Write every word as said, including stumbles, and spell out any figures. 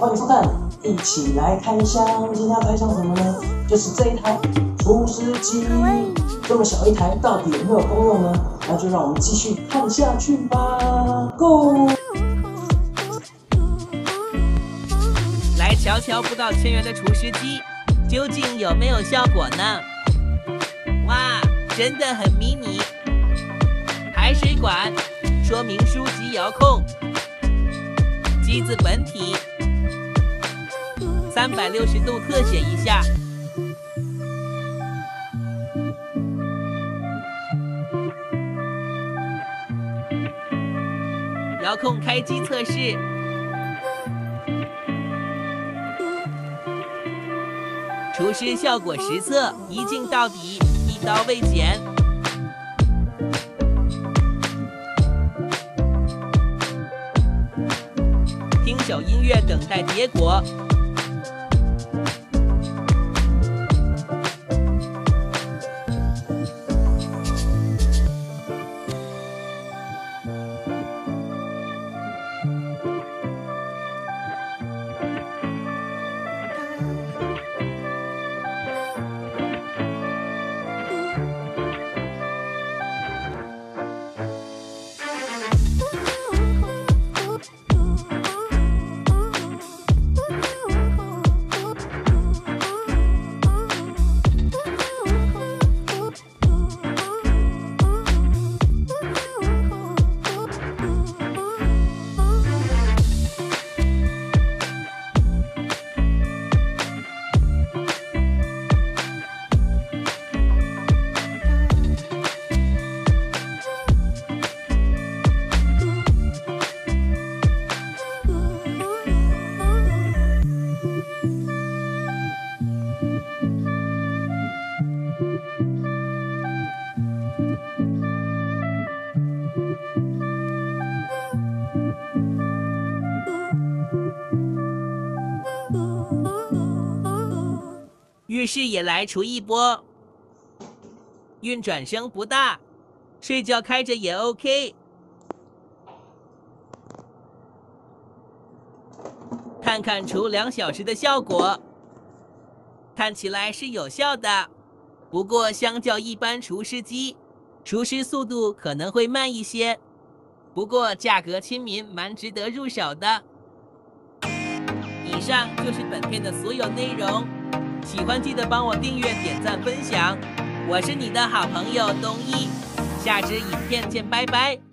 欢迎收看，一起来开箱。今天要开箱什么呢？就是这一台厨师机。这么小一台，到底有没有功用呢？那就让我们继续看下去吧。Go！ 来瞧瞧不到千元的厨师机，究竟有没有效果呢？哇，真的很迷你！排水管、说明书及遥控。 机子本体，三百六十度特写一下。遥控开机测试。厨师效果实测，一镜到底，一刀未剪。 听首音乐，等待结果。浴室也来除一波，运转声不大，睡觉开着也 OK。看看除两小时的效果，看起来是有效的。不过相较一般除湿机，除湿速度可能会慢一些。不过价格亲民，蛮值得入手的。以上就是本片的所有内容。 喜欢记得帮我订阅、点赞、分享，我是你的好朋友东一，下支影片见，拜拜。